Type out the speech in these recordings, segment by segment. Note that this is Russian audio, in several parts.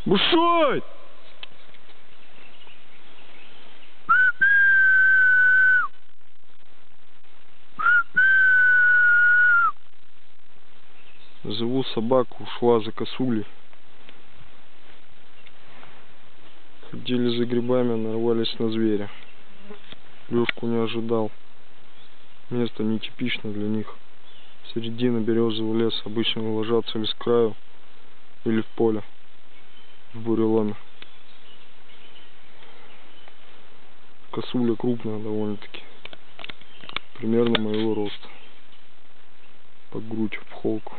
Бушуй! Зову собаку, ушла за косулей. Ходили за грибами, нарвались на зверя. Лёшку не ожидал. Место нетипично для них. Середина березового леса. Обычно ложатся или с краю, или в поле, в буреломе. Косуля крупная довольно-таки. Примерно моего роста. По грудь в холку.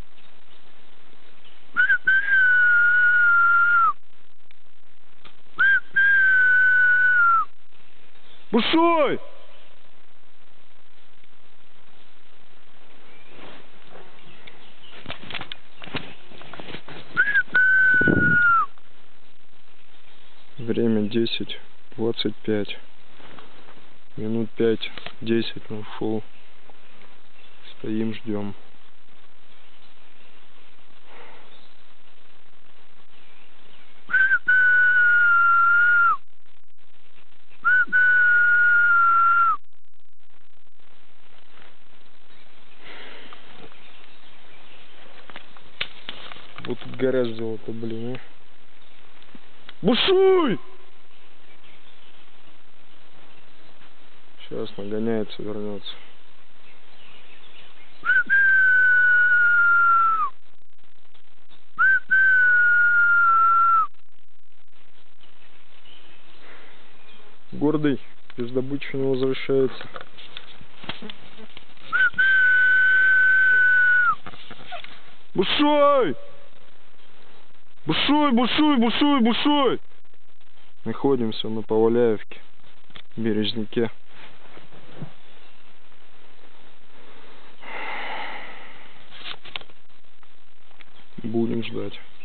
Бушуй! Время 10:25. Минут 5-10 ушел. Стоим, ждем. Вот тут гора сделала-то, блин, а. Бушуй! Сейчас нагоняется, вернется. Гордый, без добычи не возвращается. Бушуй! Бушуй, бушуй, бушуй, бушуй! Находимся на Поваляевке, Березняке. Будем ждать.